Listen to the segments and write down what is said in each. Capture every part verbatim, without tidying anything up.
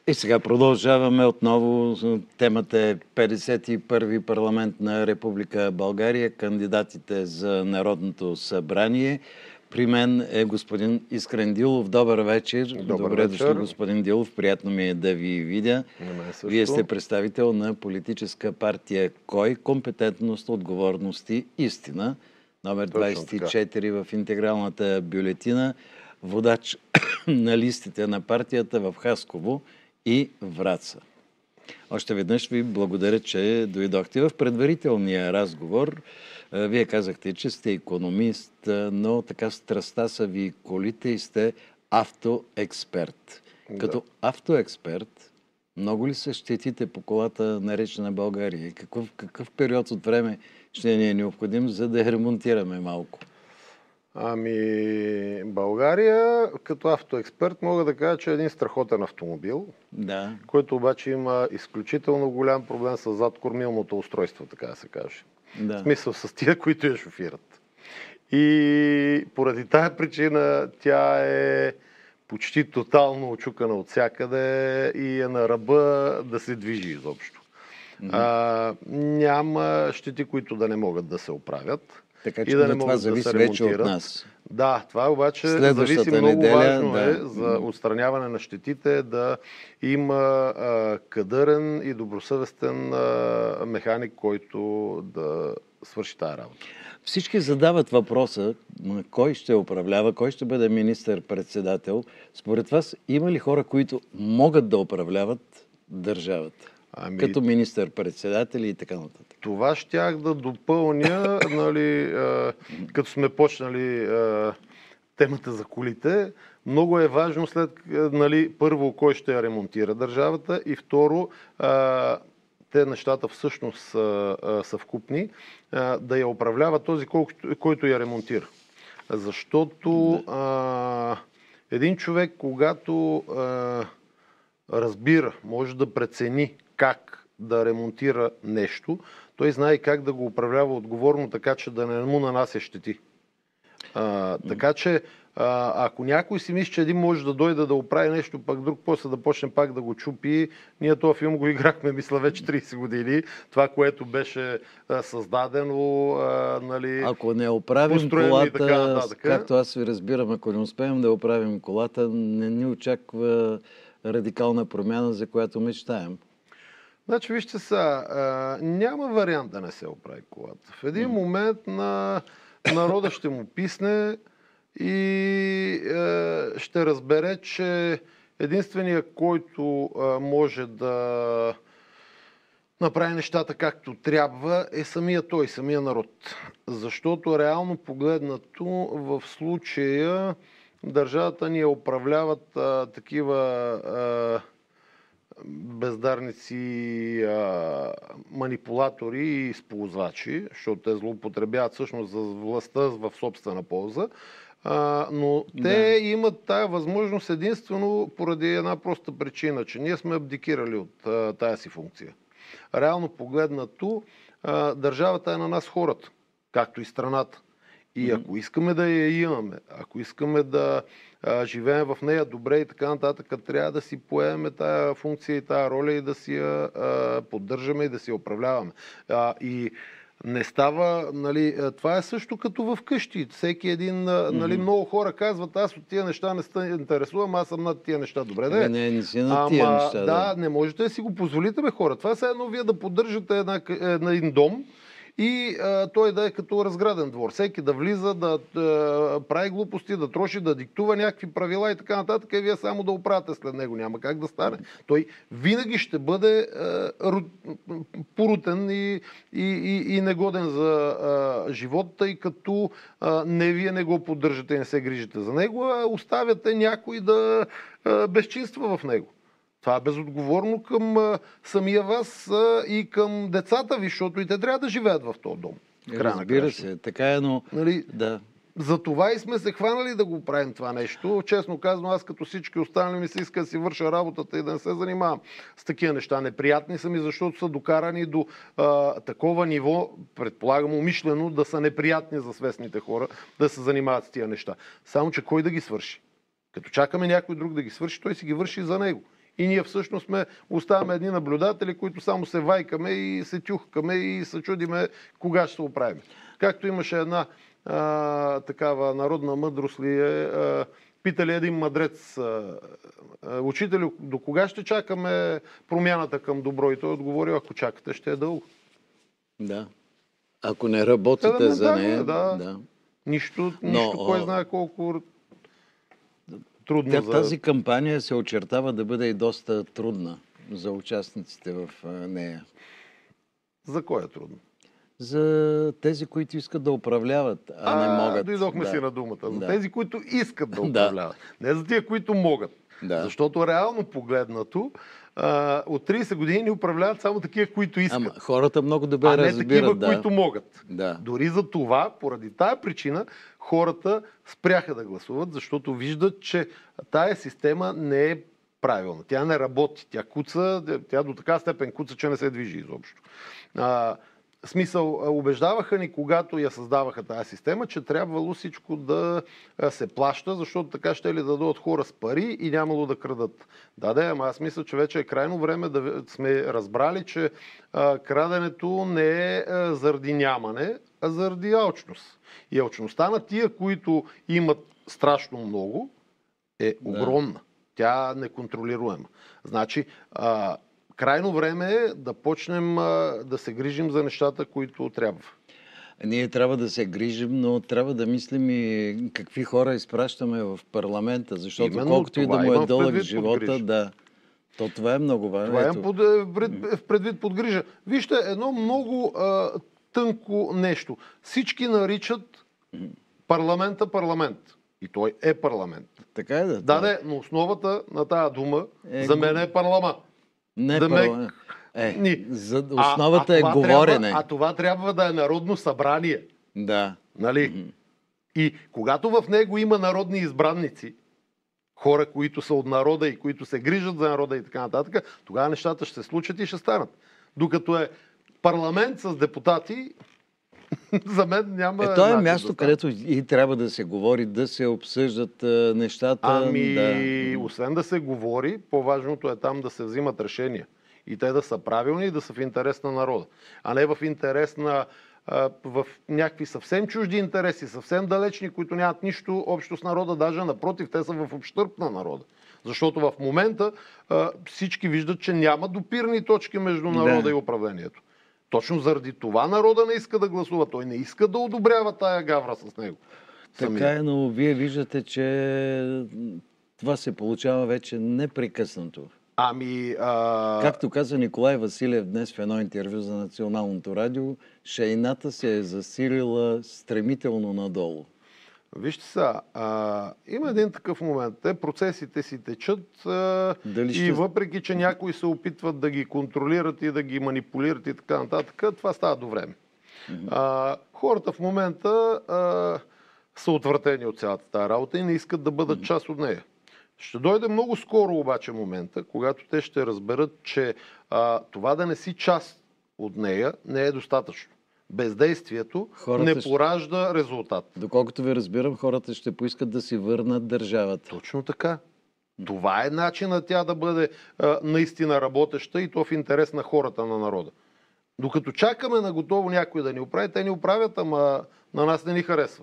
И сега продължаваме отново. Темата е петдесет и първи парламент на Република България, кандидатите за Народното събрание. При мен е господин Искрен Дилов. Добър вечер. Добър Добре вечер. дошли, господин Дилов. Приятно ми е да ви видя. Вие сте представител на политическа партия КОЙ, компетентност, отговорности, истина. Номер двадесет и четири в интегралната бюлетина. Водач на листите на партията в Хасково и Враца. Още веднъж ви благодаря, че дойдохте. В предварителния разговор вие казахте, че сте икономист, но така страстта са ви колите и сте автоексперт. Да. Като автоексперт, много ли са щетите по колата наречена България? Какъв, какъв период от време ще ни е необходим, за да я ремонтираме малко? Ами, България, като автоексперт, мога да кажа, че е един страхотен автомобил, да. който обаче има изключително голям проблем с задкормилното устройство, така да се каже. Да. В смисъл с тия, които я шофират. И поради тая причина тя е почти тотално очукана от всякъде и е на ръба да се движи изобщо. Mm-hmm. А, няма щети, които да не могат да се оправят. Така че и да не това зависи да вече от нас. Да, това обаче зависи много неделя, важно да. е за отстраняване на щетите да има а, кадърен и добросъвестен а, механик, който да свърши тая работа. Всички задават въпроса кой ще управлява, кой ще бъде министър-председател. Според вас има ли хора, които могат да управляват държавата? Ами, като министър-председатели и така нататък. Това щях да допълня, нали, а, като сме почнали а, темата за колите. Много е важно след, нали, първо, кой ще я ремонтира държавата и второ, а, те нещата всъщност са а, съвкупни, а, да я управлява този, който, който я ремонтира. Защото а, един човек, когато а, разбира, може да прецени как да ремонтира нещо, той знае как да го управлява отговорно, така че да не му нанася щети. А, така че, а, ако някой си мисли, че един може да дойде да оправи нещо, пък друг после да почне пак да го чупи, ние този филм го играхме, мисля, вече тридесет години. Това, което беше а, създадено, а, нали... Ако не оправим колата, така, да, така, както аз ви разбирам, ако не успеем да оправим колата, не ни очаква радикална промяна, за която мечтаем. Значи, вижте сега, няма вариант да не се оправи колата. В един момент на народа ще му писне и е, ще разбере, че единственият, който е, може да направи нещата както трябва, е самия той, самия народ. Защото реално погледнато в случая държавата ни управляват а, такива а, бездарници, а, манипулатори и използвачи, защото те злоупотребяват всъщност за властта в собствена полза, а, но те да. имат тая възможност единствено поради една проста причина, че ние сме абдикирали от а, тая си функция. Реално погледнато, а, държавата е на нас хората, както и страната. И ако искаме да я имаме, ако искаме да а, живеем в нея добре и така нататък, трябва да си поемем тая функция и тая роля и да си я а, поддържаме и да си я управляваме. А, и не става, нали, това е също като в къщи. Всеки един, нали, много хора казват, аз от тия неща не се интересувам, аз съм над тия неща. Добре, да е. Не, не си над тия Ама, неща. Да, да, не можете да си го позволите, бе, хора. Това е едно вие да поддържате една, една, един дом, и а, той да е като разграден двор. Всеки да влиза, да а, прави глупости, да троши, да диктува някакви правила и така нататък, и вие само да оправяте след него. Няма как да стане. Той винаги ще бъде а, порутен и, и, и, и негоден за а, живот, тъй като а, не вие не го поддържате и не се грижите за него, а оставяте някой да а, безчинства в него. Това е безотговорно към а, самия вас а, и към децата ви, защото и те трябва да живеят в този дом. Разбира се, така е, но... Нали, да. За това и сме се хванали да го правим това нещо. Честно казано, аз като всички останали ми се иска да си върша работата и да не се занимавам с такива неща. Неприятни са ми, защото са докарани до а, такова ниво, предполагам умишлено, да са неприятни за свестните хора, да се занимават с тия неща. Само че кой да ги свърши? Като чакаме някой друг да ги свърши, той си ги върши за него. И ние всъщност сме, оставаме едни наблюдатели, които само се вайкаме и се тюхкаме и се чудиме кога ще се оправим. Както имаше една а, такава народна мъдрост ли е, а, питали един мъдрец, а, а, учителю, до кога ще чакаме промяната към добро? И той отговорил, ако чакате, ще е дълго. Да. Ако не работите да, за нея, да. да. Нищо, нищо Но, кой знае колко трудно. Тя, за... Тази кампания се очертава да бъде и доста трудна за участниците в нея. За кой е трудно? За тези, които искат да управляват, а, а не могат. Дойдохме да. си на думата. За да. тези, които искат да управляват. Да. Не за тия, които могат. Да. Защото реално погледнато, а, от трийсет години управляват само такива, които искат. Ама хората много добре разбират. А не разбират, такива, да. които могат. Да. Дори за това, поради тая причина, хората спряха да гласуват, защото виждат, че тая система не е правилна. Тя не работи. Тя куца, тя до така степен куца, че не се движи изобщо. А, смисъл, убеждаваха ни, когато я създаваха тази система, че трябвало всичко да се плаща, защото така ще ли дадат хора с пари и нямало да крадат. Да, да, ама аз мисля, че вече е крайно време да сме разбрали, че а, краденето не е а, заради нямане, а заради алчност. И алчността на тия, които имат страшно много, е огромна. Да. Тя е неконтролируема. Значи, а, крайно време е да почнем а, да се грижим за нещата, които трябва. Ние трябва да се грижим, но трябва да мислим и какви хора изпращаме в парламента, защото именно колкото и да му е дълъг живота, да, то това е много важно. Това е под, пред, предвид под грижа. Вижте, едно много а, тънко нещо. Всички наричат парламента парламент. И той е парламент. Така е, да. Да, да, но основата на тая дума е, за мен е парламент. Не да парламент. Е, Ни. За основата а, а е говорене. Трябва, а това трябва да е народно събрание. Да. Нали? Mm-hmm. И когато в него има народни избранници, хора, които са от народа и които се грижат за народа и така нататък, тогава нещата ще се случат и ще станат. Докато е парламент с депутати, за мен няма... Е, то е място, да където и трябва да се говори, да се обсъждат а, нещата. Ами, да. освен да се говори, по-важното е там да се взимат решения. И те да са правилни и да са в интерес на народа. А не в интерес на... А, в някакви съвсем чужди интереси, съвсем далечни, които нямат нищо общо с народа. Даже напротив, те са в ущърб на народа. Защото в момента а, всички виждат, че няма допирни точки между народа да. и управлението. Точно заради това народа не иска да гласува. Той не иска да одобрява тая гавра с него. Така е, но вие виждате, че това се получава вече непрекъснато. Ами... А... Както каза Николай Василев днес в едно интервю за Националното радио, шейната се е засилила стремително надолу. Вижте сега, а, има един такъв момент. Те процесите си течат а, и ще... въпреки, че някои се опитват да ги контролират и да ги манипулират и така нататък, това става до време. Mm-hmm. А, хората в момента а, са отвратени от цялата тази работа и не искат да бъдат mm-hmm. част от нея. Ще дойде много скоро обаче момента, когато те ще разберат, че а, това да не си част от нея не е достатъчно. Бездействието хората не поражда резултат. Доколкото ви разбирам, хората ще поискат да си върнат държавата. Точно така. Това е начинът тя да бъде а, наистина работеща и то в интерес на хората, на народа. Докато чакаме на готово някой да ни оправи, те ни оправят, ама на нас не ни харесва.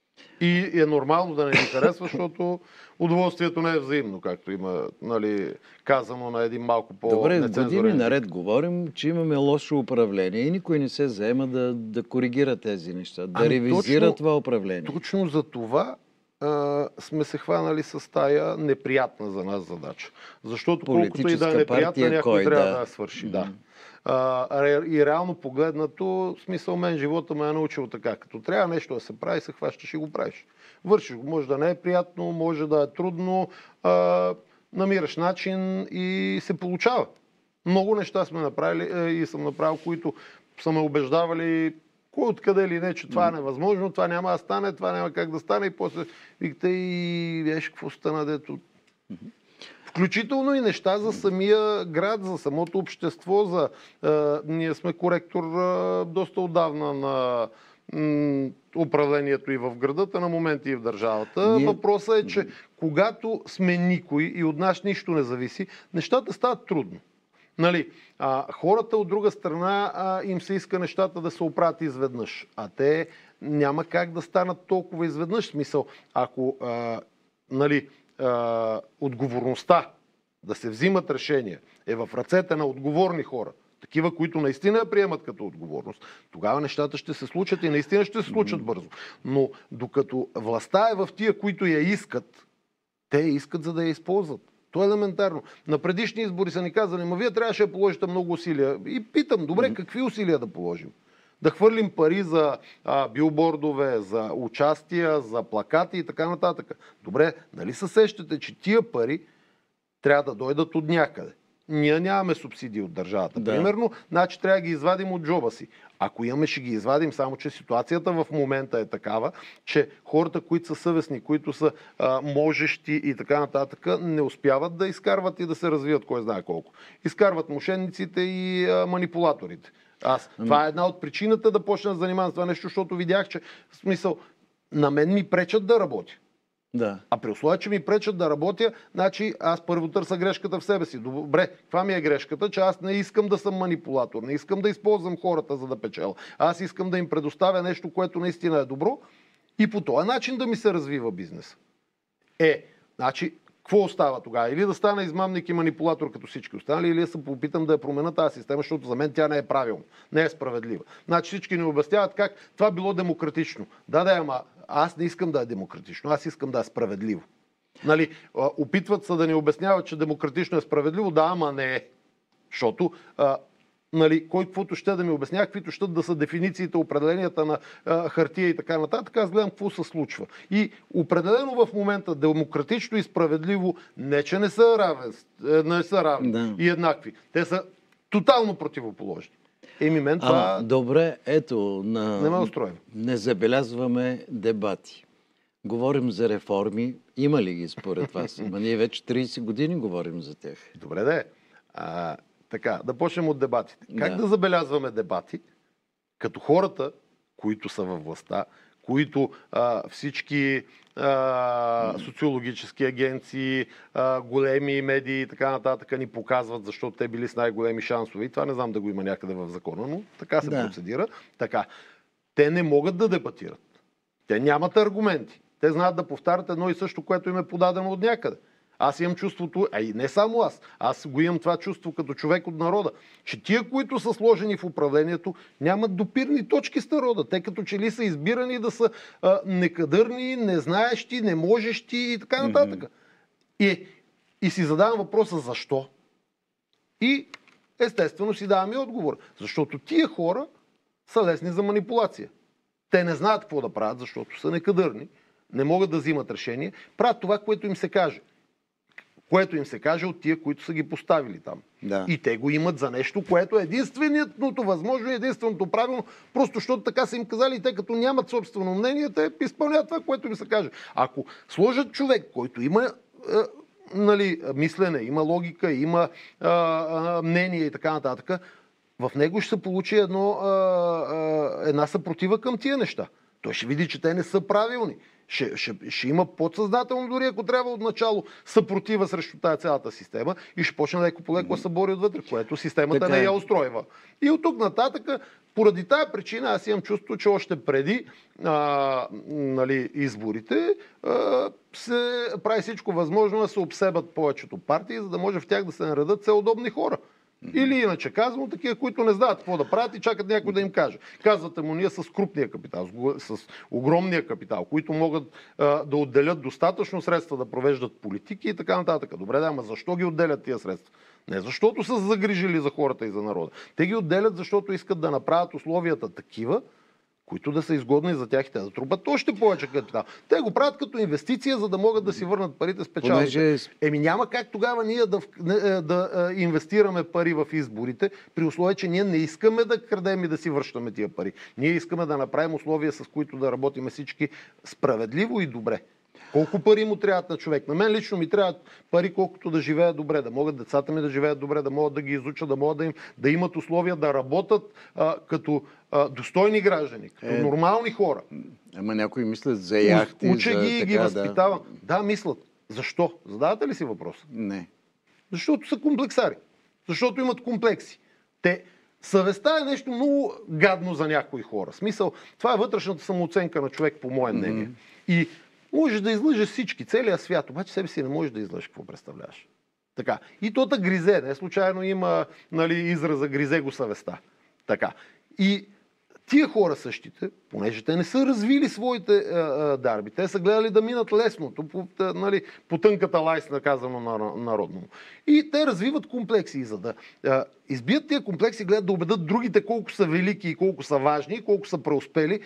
И е нормално да не ни харесва, защото удоволствието не е взаимно, както има, нали, казано на един малко по-нецензурен. Добре, години наред говорим, че имаме лошо управление и никой не се заема да, да коригира тези неща, да ами ревизира точно, това управление. Точно за това а, сме се хванали с тая неприятна за нас задача. Защото колкото и да е неприятна, някой кой, трябва да, да я свърши. Mm-hmm. Да. Uh, и реално погледнато, в смисъл мен живота ме е научил така. Като трябва нещо да се прави, се хващаш и го правиш. Вършиш го. Може да не е приятно, може да е трудно, uh, намираш начин и се получава. Много неща сме направили и съм направил, които са ме убеждавали кой откъде или не, че това е невъзможно, това няма да стане, това няма как да стане и после викате и виж какво стана дето. Включително и неща за самия град, за самото общество. За, е, ние сме коректор е, доста отдавна на м- управлението и в градата, на моменти и в държавата. Ние... Въпросът е, че когато сме никой и от нас нищо не зависи, нещата стават трудно. Нали, а, хората от друга страна а, им се иска нещата да се оправят изведнъж, а те няма как да станат толкова изведнъж. В смисъл, ако а, нали, а, отговорността да се взимат решения е в ръцете на отговорни хора, такива, които наистина я приемат като отговорност, тогава нещата ще се случат и наистина ще се случат бързо. Но докато властта е в тия, които я искат, те я искат, за да я използват. То е елементарно. На предишни избори са ни казали, ма вие трябваше да положите много усилия. И питам, добре, какви усилия да положим? Да хвърлим пари за а, билбордове, за участия, за плакати и така нататък. Добре, нали се сещате, че тия пари трябва да дойдат от някъде? Ние нямаме субсидии от държавата. Да. Примерно, значи трябва да ги извадим от джоба си. Ако имаме, ще ги извадим, само че ситуацията в момента е такава, че хората, които са съвестни, които са а, можещи и така нататък, не успяват да изкарват и да се развият кой знае колко. Изкарват мошенниците и а, манипулаторите. Аз. Това е една от причината да почна да занимавам с това нещо, защото видях, че в смисъл на мен ми пречат да работя. Да. А при условие, че ми пречат да работя, значи аз първо търся грешката в себе си. Добре, каква ми е грешката? Че аз не искам да съм манипулатор, не искам да използвам хората, за да печеля. Аз искам да им предоставя нещо, което наистина е добро и по този начин да ми се развива бизнес. Е, значи, какво остава тогава? Или да стана измамник и манипулатор като всички останали, или да се попитам да я променя тази система, защото за мен тя не е правилна, не е справедлива. Значи всички ни обясняват как това било демократично. Да, да, ама аз не искам да е демократично, аз искам да е справедливо. Нали, опитват се да ни обясняват, че демократично е справедливо, да, ама не е. Защото а, нали, кой каквото ще да ми обясня, каквито ще да са дефинициите, определенията на а, хартия и така нататък, аз гледам какво се случва. И определено в момента демократично и справедливо не че не са равен, не са равни да. И еднакви. Те са тотално противоположни. Еми мен това... А, добре, ето, на... не ме устроим. Не забелязваме дебати. Говорим за реформи. Има ли ги според вас? Ма ние вече трийсет години говорим за тях. Добре, да е. А, така, да почнем от дебатите. Как да. да забелязваме дебати, като хората, които са във властта, които а, всички а, социологически агенции, а, големи медии и така нататък ни показват, защото те били с най-големи шансове. И това не знам да го има някъде в закона, но така се да. процедира. Така. Те не могат да дебатират. Те нямат аргументи. Те знаят да повтарят едно и също, което им е подадено от някъде. Аз имам чувството, а и не само аз, аз го имам това чувство като човек от народа, че тия, които са сложени в управлението, нямат допирни точки с народа. Те като че ли са избирани да са а, некадърни, незнаещи, неможещи и така нататък. Mm-hmm. И, и си задавам въпроса защо. И естествено си давам и отговор. Защото тия хора са лесни за манипулация. Те не знаят какво да правят, защото са некадърни, не могат да взимат решение, правят това, което им се каже. Което им се каже от тия, които са ги поставили там. Да. И те го имат за нещо, което е единственото възможно и единственото правилно, просто защото така са им казали и те като нямат собствено мнение, те изпълняват това, което им се каже. Ако сложат човек, който има е, нали, мислене, има логика, има е, е, мнение и така нататък, в него ще се получи едно, е, е, една съпротива към тия неща. Той ще види, че те не са правилни. Ще, ще, ще има подсъзнателно, дори ако трябва отначало, съпротива срещу тази цялата система и ще почне леко по леко да се бори отвътре, което системата така не я устройва. И от тук нататък, поради тази причина, аз имам чувство, че още преди а, нали, изборите а, се прави всичко възможно да се обсебат повечето партии, за да може в тях да се наредат все удобни хора. Или иначе казвам, такива, които не знаят какво да правят и чакат някой да им каже. Казвате му, ние с крупния капитал, с, с огромния капитал, които могат а, да отделят достатъчно средства да провеждат политики и така нататък. Добре, да, ама защо ги отделят тия средства? Не защото са загрижили за хората и за народа. Те ги отделят, защото искат да направят условията такива, които да са изгодни за тях и те да трупат още повече капитал. Те го правят като инвестиция, за да могат да си върнат парите с печалбите. Понеже... Еми няма как тогава ние да, да, да инвестираме пари в изборите, при условие, че ние не искаме да крадем и да си връщаме тия пари. Ние искаме да направим условия, с които да работим всички справедливо и добре. Колко пари му трябват на човек? На мен лично ми трябват пари, колкото да живеят добре, да могат децата ми да живеят добре, да могат да ги изучат, да могат да, им, да имат условия да работят а, като а, достойни граждани, като е, нормални хора. Ама някои мислят за яхти, Уча за ги и така, ги възпитавам. Да. да, мислят. Защо? Задавате ли си въпрос? Не. Защото са комплексари. Защото имат комплекси. Те... Съвестта е нещо много гадно за някои хора. В смисъл, това е вътрешната самооценка на човек, по мое мнение. Mm-hmm. И можеш да излъжеш всички, целия свят, обаче себе си не можеш да излъжеш какво представляваш. Така. И то та гризе, не случайно има, нали, израза гризе го съвестта. Така. И тия хора същите, понеже те не са развили своите а, а, дарби, те са гледали да минат лесното, по, а, нали, по тънката лайсна, казано на, на, народно. И те развиват комплекси. И за да а, избият тия комплекси, гледат да убедат другите колко са велики и колко са важни и колко са преуспели.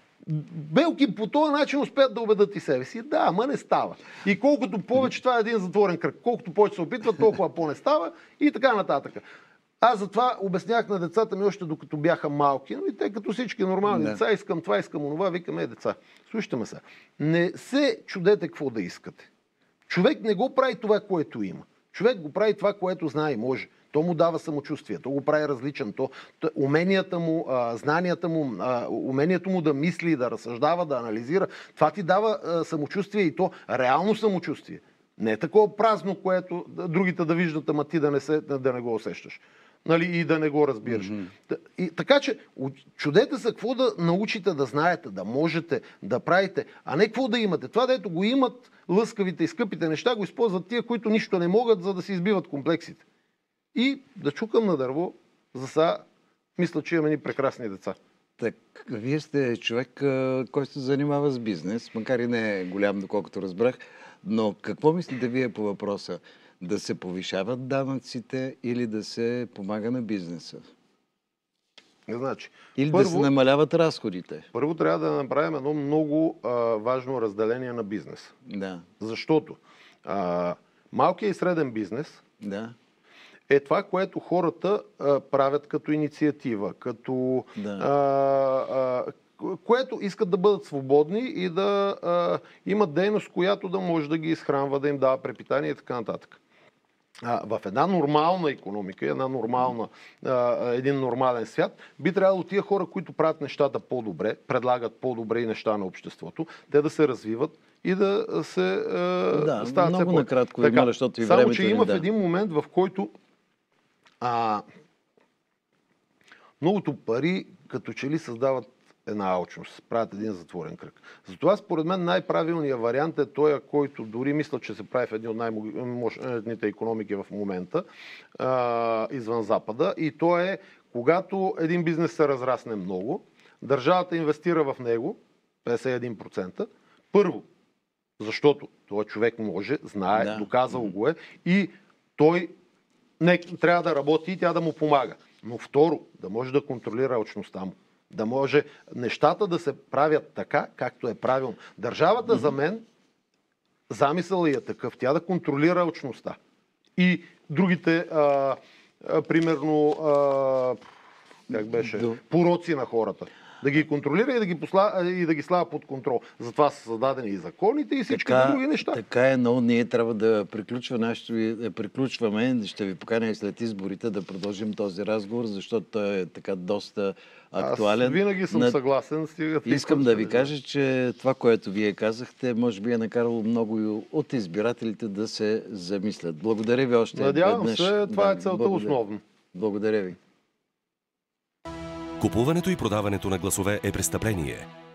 Белки по този начин успеят да убедат и себе си. Да, ама не става. И колкото повече, това е един затворен кръг. Колкото повече се опитват, толкова по-не става и така нататък. Аз затова обяснях на децата ми още докато бяха малки, но и те като всички нормални да. деца, искам това, искам онова, викаме е, деца. Слушайте ме се. Не се чудете какво да искате. Човек не го прави това, което има. Човек го прави това, което знае и може. То му дава самочувствие, то го прави различен. То, то, уменията му, а, знанията му, а, умението му да мисли, да разсъждава, да анализира, това ти дава а, самочувствие и то реално самочувствие. Не е такова празно, което другите да виждат, ама ти да не, се, да не го усещаш. Нали, и да не го разбираш. Mm-hmm. И, така че, чудете се какво да научите да знаете, да можете да правите, а не какво да имате. Това, дето го имат лъскавите и скъпите неща, го използват тия, които нищо не могат, за да си избиват комплексите. И да чукам на дърво, за сега мисля, че имаме ни прекрасни деца. Так, вие сте човек, който се занимава с бизнес, макар и не е голям, доколкото разбрах, но какво мислите вие по въпроса? Да се повишават данъците или да се помага на бизнеса? Значи, или първо, да се намаляват разходите? Първо трябва да направим едно много а, важно разделение на бизнес. Да. Защото а, малкият и среден бизнес да. е това, което хората а, правят като инициатива, като да. а, а, което искат да бъдат свободни и да а, имат дейност, която да може да ги изхранва, да им дава препитание и така нататък. А, в една нормална икономика, една нормална, а, един нормален свят, би трябвало тия хора, които правят нещата по-добре, предлагат по-добре и неща на обществото, те да се развиват и да се а, да, стават много все накратко, така, има, защото и само, времето че има да. в един момент, в който а, многото пари като че ли създават една алчност, правят един затворен кръг. Затова според мен най-правилният вариант е той, който дори мисля, че се прави в един от най-мощните икономики в момента, а, извън Запада, и то е, когато един бизнес се разрасне много, държавата инвестира в него петдесет и един процента, първо, защото този човек може, знае, да. доказал го е, и той не, трябва да работи и тя да му помага. Но второ, да може да контролира алчността му. Да може нещата да се правят така, както е правилно. Държавата mm-hmm. за мен, замисъл е такъв, тя да контролира алчността. И другите, а, а, примерно, а, как беше, Do... пороци на хората. Да ги контролира и да ги, посла, и да ги слага под контрол. Затова са създадени и законите и всички така, други неща. Така е, но ние трябва да приключва нашето, да приключваме. Ще ви поканя и след изборите да продължим този разговор, защото той е така доста актуален. Аз винаги съм на... съгласен. Искам да ви кажа, че това, което вие казахте, може би е накарало много от избирателите да се замислят. Благодаря ви още. Надявам веднъж. се, това да, е целта благодаря. основно. Благодаря ви. Купуването и продаването на гласове е престъпление.